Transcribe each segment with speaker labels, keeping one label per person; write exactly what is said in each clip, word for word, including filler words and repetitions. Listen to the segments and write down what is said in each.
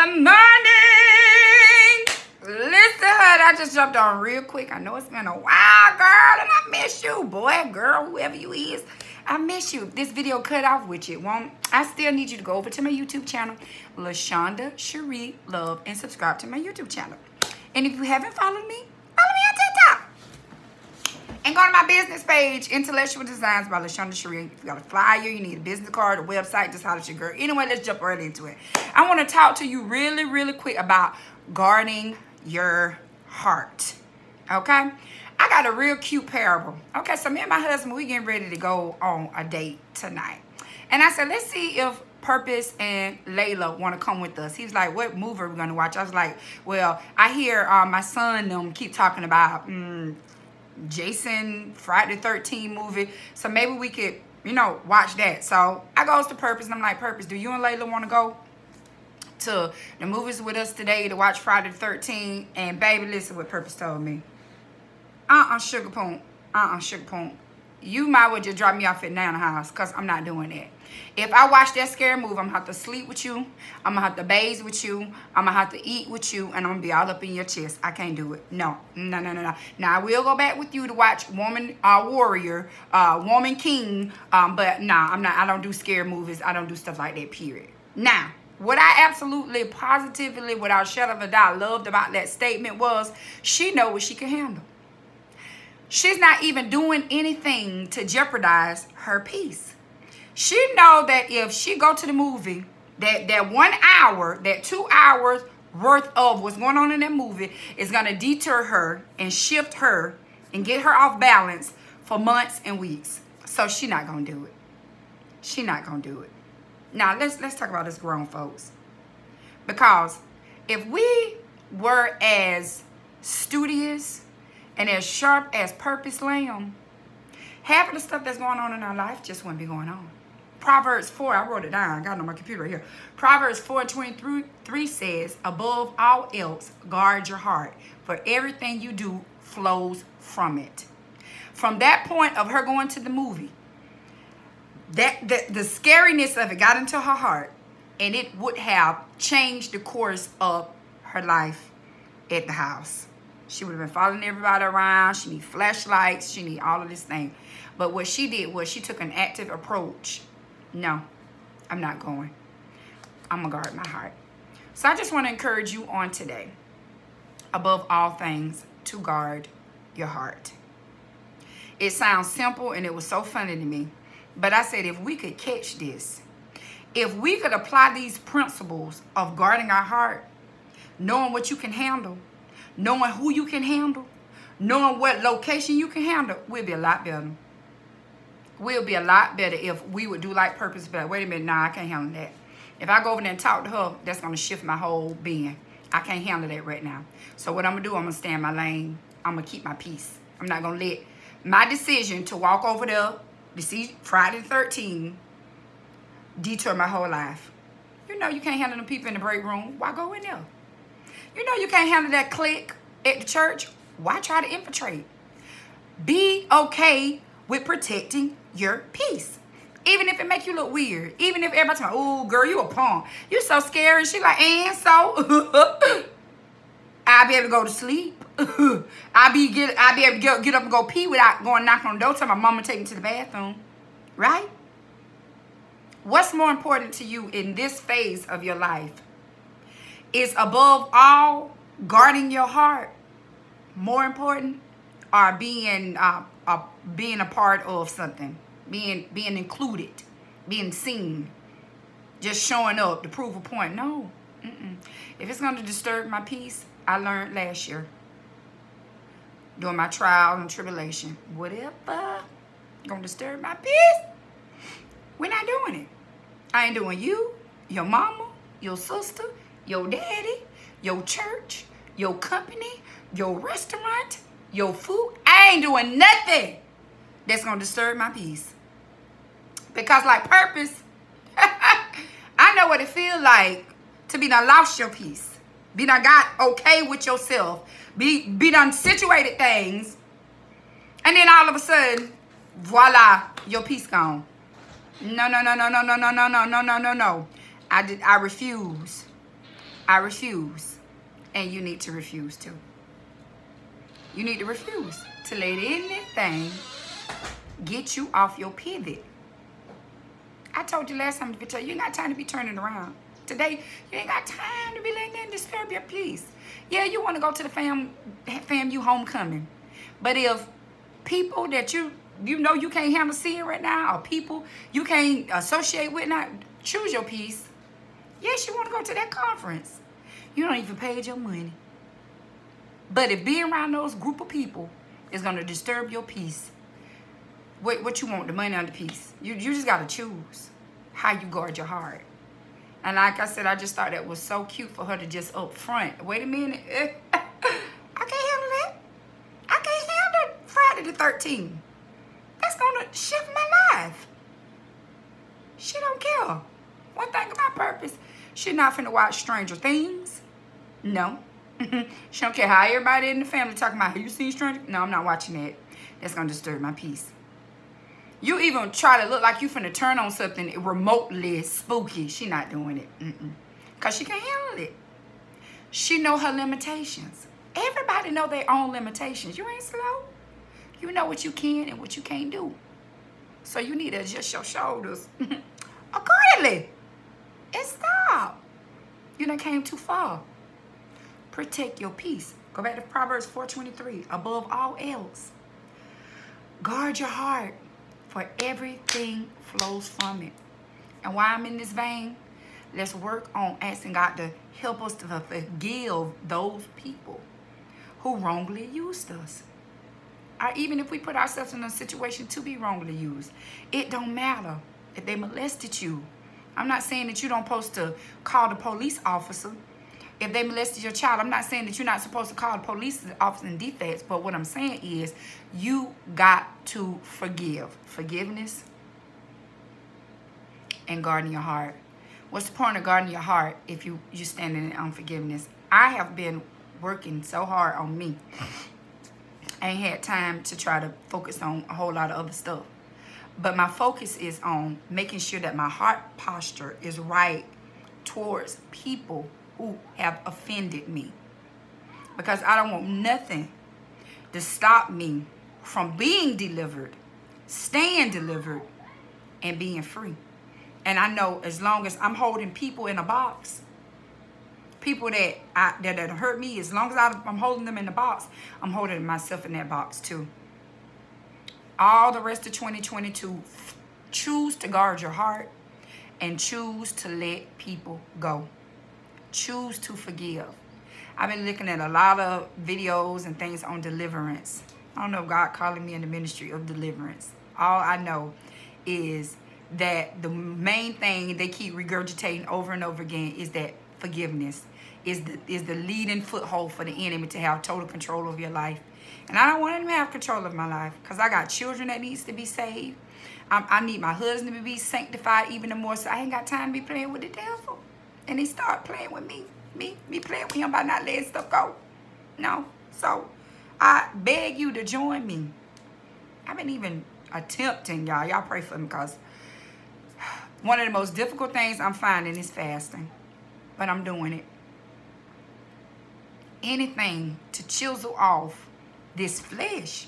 Speaker 1: Good morning. Listen, honey, I just jumped on real quick. I know it's been a while, girl, and I miss you, boy, girl, whoever you is. I miss you. If this video cut off with you, won't I still need you to go over to my YouTube channel, LaShonda Cherie Love, and subscribe to my YouTube channel. And if you haven't followed me, follow me on TikTok. And go to my business page, Intellectual Designs by LaShonda Cherie. If you got a flyer, you need a business card, a website, just holler at your girl. Anyway, let's jump right into it. I want to talk to you really, really quick about guarding your heart. Okay? I got a real cute parable. Okay, so me and my husband, we getting ready to go on a date tonight. And I said, let's see if Purpose and Layla want to come with us. He was like, what movie are we going to watch? I was like, well, I hear uh, my son them keep talking about mm, Jason, Friday the thirteenth movie. So maybe we could, you know, watch that. So I goes to Purpose and I'm like, Purpose, do you and Layla want to go to the movies with us today to watch Friday the thirteenth? And baby, listen what Purpose told me. Uh-uh, Sugar Punk. Uh-uh, Sugar Punk. You might well just drop me off at Nana house because I'm not doing that. If I watch that scary movie, I'm going to have to sleep with you. I'm going to have to bathe with you. I'm going to have to eat with you. And I'm going to be all up in your chest. I can't do it. No. No, no, no, no. Now, I will go back with you to watch Woman uh, Warrior, uh, Woman King. Um, but, nah, I'm not. I don't do scary movies. I don't do stuff like that, period. Now, what I absolutely, positively, without a shadow of a doubt, loved about that statement was she know what she can handle. She's not even doing anything to jeopardize her peace. She know that if she go to the movie, that, that one hour, that two hours worth of what's going on in that movie is going to deter her and shift her and get her off balance for months and weeks. So she not going to do it. She not going to do it. Now, let's, let's talk about this grown folks. Because if we were as studious and as sharp as Purpose Lamb, half of the stuff that's going on in our life just wouldn't be going on. Proverbs four, I wrote it down. I got it on my computer right here. Proverbs four twenty-three says, above all else, guard your heart, for everything you do flows from it. From that point of her going to the movie, that the, the scariness of it got into her heart, and it would have changed the course of her life at the house. She would have been following everybody around. She need flashlights. She need all of this thing. But what she did was she took an active approach. No, I'm not going. I'm going to guard my heart. So I just want to encourage you on today, above all things, to guard your heart. It sounds simple and it was so funny to me. But I said if we could catch this, if we could apply these principles of guarding our heart, knowing what you can handle, knowing who you can handle, knowing what location you can handle, we'll be a lot better. We'll be a lot better if we would do like Purpose, but wait a minute, nah, I can't handle that. If I go over there and talk to her, that's going to shift my whole being. I can't handle that right now. So what I'm going to do, I'm going to stay in my lane. I'm going to keep my peace. I'm not going to let my decision to walk over there to see Friday the thirteenth detour my whole life. You know you can't handle the people in the break room. Why go in there? You know you can't handle that clique at the church. Why try to infiltrate? Be okay with protecting your peace. Even if it make you look weird. Even if everybody's like, oh, girl, you a punk. You so scary. And she like, and so? I'll be able to go to sleep. I'll be, get, I'll be able to get, get up and go pee without going knock on the door till my mama take me to the bathroom. Right? What's more important to you in this phase of your life? Is above all guarding your heart more important, or being uh, uh, being a part of something, being being included, being seen, just showing up to prove a point? No. Mm-mm. If it's going to disturb my peace, I learned last year during my trial and tribulation, whatever going to disturb my peace, we're not doing it. I ain't doing you, your mama, your sister, your daddy, your church, your company, your restaurant, your food. I ain't doing nothing that's going to disturb my peace. Because like Purpose, I know what it feels like to be done lost your peace. Be done got okay with yourself. Be, be done situated things. And then all of a sudden, voila, your peace gone. No, no, no, no, no, no, no, no, no, no, no, no, no. I did. I refuse. I refuse. And you need to refuse too. You need to refuse to let anything get you off your pivot. I told you last time in the video, you ain't got time to be turning around. Today, you ain't got time to be letting that disturb your peace. Yeah, you want to go to the fam, fam you homecoming. But if people that you, you know you can't handle seeing right now, or people you can't associate with now, choose your peace. Yes, you want to go to that conference. You don't even pay your money. But if being around those group of people is going to disturb your peace, what, what you want, the money or the peace? You, you just got to choose how you guard your heart. And like I said, I just thought that was so cute for her to just up front. Wait a minute. I can't handle that. I can't handle Friday the thirteenth. That's going to shift my life. She don't care. One thing about purpose, she not finna watch Stranger Things. No. She don't care how everybody in the family talking about, have you seen Stranger? No, I'm not watching that. That's going to disturb my peace. You even try to look like you finna turn on something remotely spooky. She not doing it. Mm-mm. Because she can't handle it. She know her limitations. Everybody know their own limitations. You ain't slow. You know what you can and what you can't do. So you need to adjust your shoulders accordingly. And stop. You done came too far. Protect your peace. Go back to Proverbs four twenty-three. Above all else, guard your heart, for everything flows from it. And while I'm in this vein, let's work on asking God to help us to forgive those people who wrongly used us. Or even if we put ourselves in a situation to be wrongly used, it don't matter if they molested you. I'm not saying that you don't supposed to call the police officer. If they molested your child, I'm not saying that you're not supposed to call the police officer in defects. But what I'm saying is you got to forgive. Forgiveness and guarding your heart. What's the point of guarding your heart if you, you're standing in unforgiveness? I have been working so hard on me. I ain't had time to try to focus on a whole lot of other stuff. But my focus is on making sure that my heart posture is right towards people who have offended me. Because I don't want nothing to stop me from being delivered, staying delivered, and being free. And I know as long as I'm holding people in a box, people that I, that, that hurt me, as long as I, I'm holding them in the box, I'm holding myself in that box too. All the rest of twenty twenty-two, choose to guard your heart and choose to let people go. Choose to forgive. I've been looking at a lot of videos and things on deliverance. I don't know if God calling me in the ministry of deliverance. All I know is that the main thing they keep regurgitating over and over again is that forgiveness is the, is the leading foothold for the enemy to have total control of your life. And I don't want him to have control of my life because I got children that needs to be saved. I, I need my husband to be sanctified even more, so I ain't got time to be playing with the devil. And he start playing with me. Me, me playing with him by not letting stuff go. No. So I beg you to join me. I've been even attempting, y'all. Y'all pray for me because one of the most difficult things I'm finding is fasting. But I'm doing it. Anything to chisel off this flesh.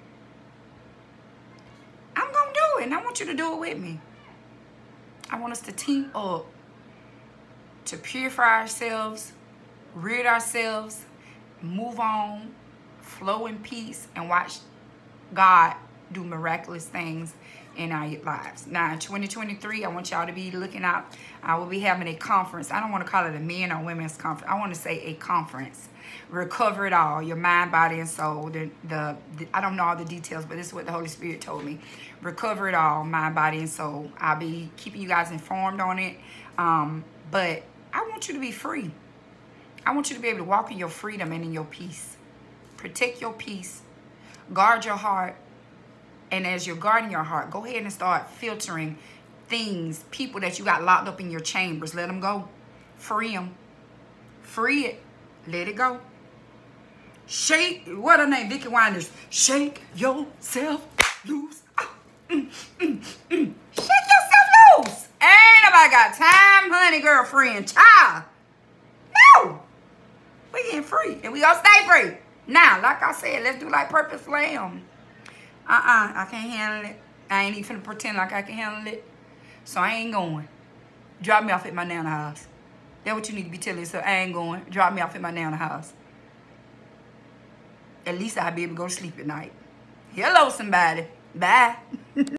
Speaker 1: I'm going to do it. And I want you to do it with me. I want us to team up to purify ourselves, rid ourselves, move on, flow in peace, and watch God do miraculous things in our lives. Now, in twenty twenty-three, I want y'all to be looking out. I will be having a conference. I don't want to call it a men or women's conference. I want to say a conference. Recover it all, your mind, body, and soul. The, the, the I don't know all the details, but this is what the Holy Spirit told me. Recover it all, mind, body, and soul. I'll be keeping you guys informed on it. Um, but I want you to be free. I want you to be able to walk in your freedom and in your peace. Protect your peace. Guard your heart. And as you're guarding your heart, go ahead and start filtering things, people that you got locked up in your chambers. Let them go. Free them. Free it. Let it go. Shake. What her name? Vicky Winders. Shake yourself loose. Oh, mm, mm, mm. Shake yourself loose. Ain't nobody got time, honey, girlfriend, child. Woo! We getting free. And we gonna stay free. Now, like I said, let's do like Purpose Lamb. Uh-uh. I can't handle it. I ain't even finna pretend like I can handle it. So I ain't going. Drop me off at my nana house. That's what you need to be telling yourself. I ain't going. Drop me off at my nana house. At least I'll be able to go to sleep at night. Hello, somebody. Bye.